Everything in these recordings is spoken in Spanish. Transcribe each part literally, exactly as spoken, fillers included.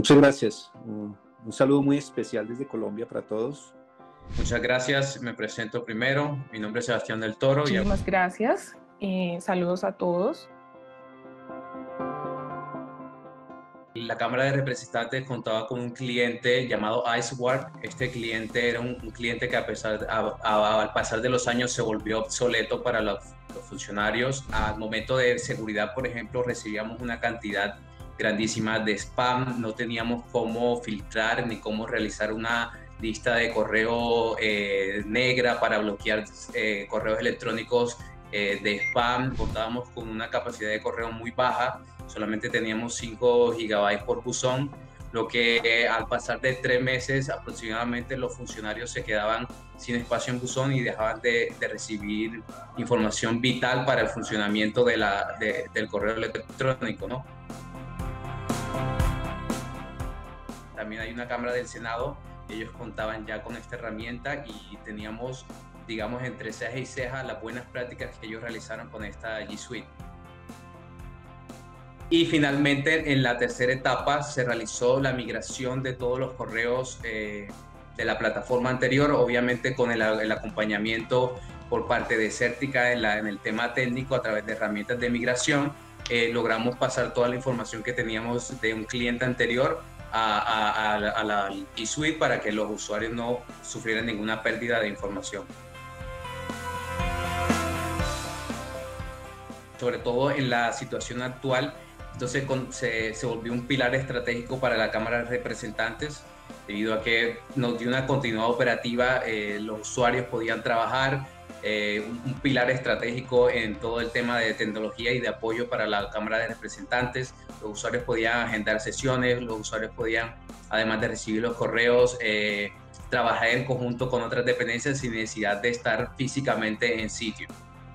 Muchas gracias. Un, un saludo muy especial desde Colombia para todos. Muchas gracias. Me presento primero. Mi nombre es Sebastián del Toro. Muchísimas gracias. Eh, saludos a todos. La Cámara de Representantes contaba con un cliente llamado IceWarp. Este cliente era un, un cliente que a pesar, a, a, al pasar de los años se volvió obsoleto para los, los funcionarios. Al momento de seguridad, por ejemplo, recibíamos una cantidad grandísima de spam. No teníamos cómo filtrar ni cómo realizar una lista de correo eh, negra para bloquear eh, correos electrónicos eh, de spam. Contábamos con una capacidad de correo muy baja. Solamente teníamos cinco gigabytes por buzón, lo que eh, al pasar de tres meses aproximadamente los funcionarios se quedaban sin espacio en buzón y dejaban de, de recibir información vital para el funcionamiento de la, de, del correo electrónico, ¿no? También hay una Cámara del Senado, ellos contaban ya con esta herramienta y teníamos, digamos, entre ceja y ceja las buenas prácticas que ellos realizaron con esta G Suite. Y finalmente, en la tercera etapa, se realizó la migración de todos los correos eh, de la plataforma anterior, obviamente con el, el acompañamiento por parte de Certica en, la, en el tema técnico a través de herramientas de migración. Eh, logramos pasar toda la información que teníamos de un cliente anterior a, a, a, a la G Suite para que los usuarios no sufrieran ninguna pérdida de información. Sobre todo en la situación actual, entonces se, se volvió un pilar estratégico para la Cámara de Representantes, debido a que nos dio una continuidad operativa, eh, los usuarios podían trabajar, eh, un, un pilar estratégico en todo el tema de tecnología y de apoyo para la Cámara de Representantes. Los usuarios podían agendar sesiones, los usuarios podían, además de recibir los correos, eh, trabajar en conjunto con otras dependencias sin necesidad de estar físicamente en sitio.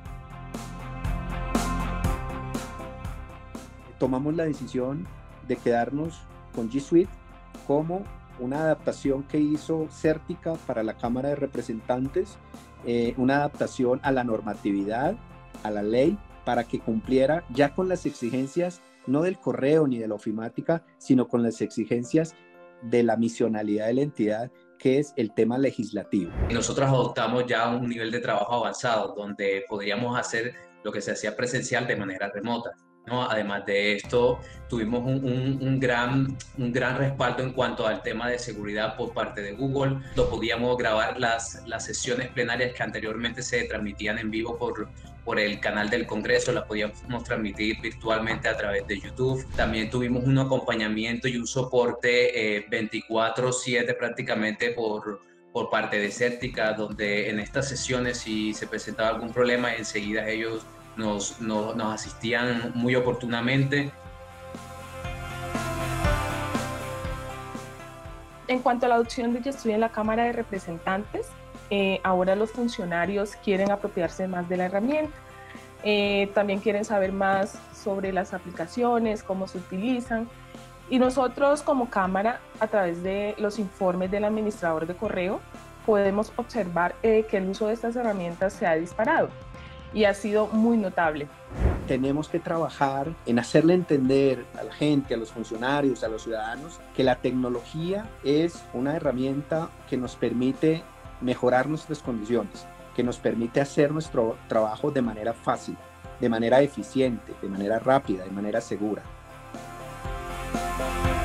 Tomamos la decisión de quedarnos con G Suite como una adaptación que hizo Certica para la Cámara de Representantes, eh, una adaptación a la normatividad, a la ley, para que cumpliera ya con las exigencias no del correo ni de la ofimática, sino con las exigencias de la misionalidad de la entidad, que es el tema legislativo. Nosotros adoptamos ya un nivel de trabajo avanzado, donde podríamos hacer lo que se hacía presencial de manera remota, ¿no? Además de esto, tuvimos un, un, un, gran, un gran respaldo en cuanto al tema de seguridad por parte de Google. Lo podíamos grabar las, las sesiones plenarias que anteriormente se transmitían en vivo por, por el canal del Congreso, las podíamos transmitir virtualmente a través de YouTube. También tuvimos un acompañamiento y un soporte eh, veinticuatro siete prácticamente por, por parte de Certica, donde en estas sesiones, si se presentaba algún problema, enseguida ellos Nos, nos, nos asistían muy oportunamente. En cuanto a la adopción de G Suite en la Cámara de Representantes, eh, ahora los funcionarios quieren apropiarse más de la herramienta. Eh, también quieren saber más sobre las aplicaciones, cómo se utilizan. Y nosotros como Cámara, a través de los informes del administrador de correo, podemos observar eh, que el uso de estas herramientas se ha disparado y ha sido muy notable. Tenemos que trabajar en hacerle entender a la gente, a los funcionarios, a los ciudadanos, que la tecnología es una herramienta que nos permite mejorar nuestras condiciones, que nos permite hacer nuestro trabajo de manera fácil, de manera eficiente, de manera rápida, de manera segura.